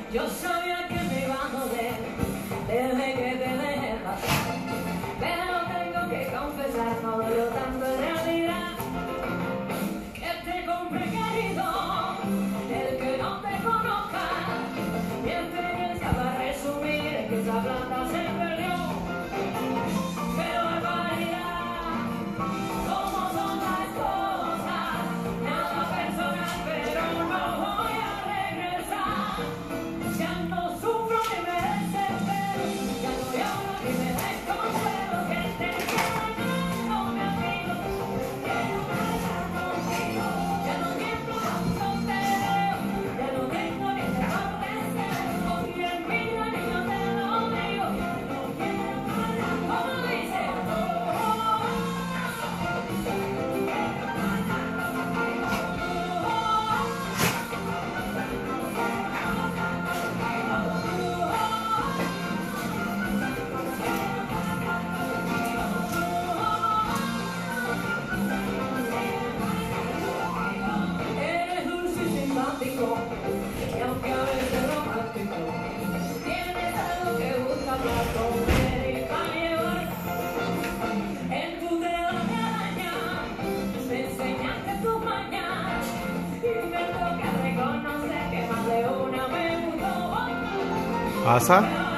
Yo sabía que me iba a doler desde que te dejé pasar, pero tengo que confesar, no dolió tanto en realidad. Que te compre, querido, el que no te conozca, miente que sabe resumir que esa plata se perdió. Pero barbaridad, cómo son las cosas, nada personal, pero no voy a regresar. Ya no sufro ni me desespero, ya no lloro ni me desconsuelo, que te quiero, mi amigo, quiero bailar contigo. Ya no tiemblo cuando te veo, ya no tengo ni temor de celo, ni envidia ni yo te lo digo, no quiero bailar como dice. Eres dulce y simpático, y aunque a veces romántico, tienes algo que gusta para comer y para llevar. En tu dedo de araña me enseñaste tus mañas, y me toca reconocer que más de una me gustó. ¿Pasa?